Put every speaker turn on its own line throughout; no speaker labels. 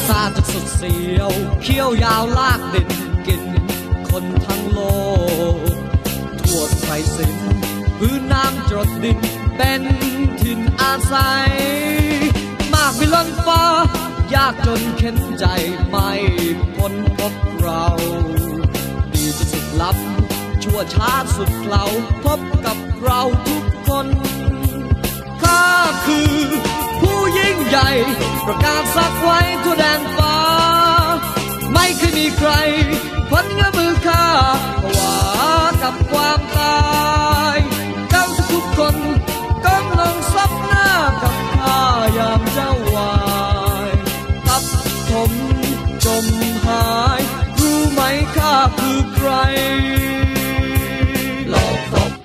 ศาสตร์จะสุดเสียวเขี้ยวยาวลากดินกินคนทั้งโลกทั่วไพรสินพื้นน้ำจรดดินเป็นถิ่นอาศัยมากวิล้นฟ้ายากจนเข็นใจไม่พ้นพบเราดีจะสุดล้ำชั่วช้าสุดเกลาพบกับเราทุกคนข้าคือผู้ยิ่งใหญ่ประกาศสักไว้ทั่วแดนฟ้าไม่เคยมีใครพ้นเงื้อมือข้าผวากับความตายเจ้าทุกคนกำลังซับหน้ากับข้ายามเจ้าวายทับถมจมหายรู้ไหมข้าคือใครหลอกตบ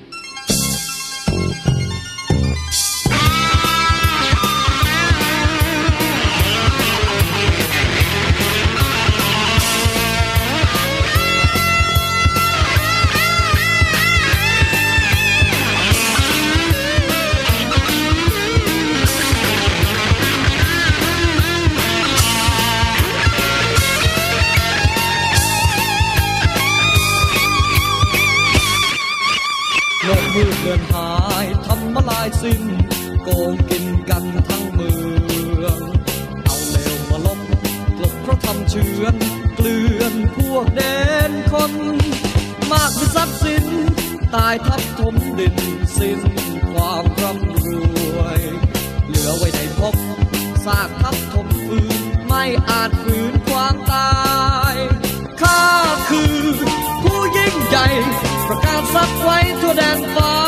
มืดเดินหายทำมาลายสิ้นโกงกินกันทั้งเมืองเอาเลวมาล้มกลบเพราะทำเชื้อนเกลื่อนพวกเด่นคนมากมีทรัพย์สินตายทับถมดินสิ้นความร่ำรวยเหลือไว้ในพบซากทับถมฟืนไม่อาจฝืนความตายข้าคือผู้ยิ่งใหญ่ประกาศสักไว้ทั่วแดนฟ้า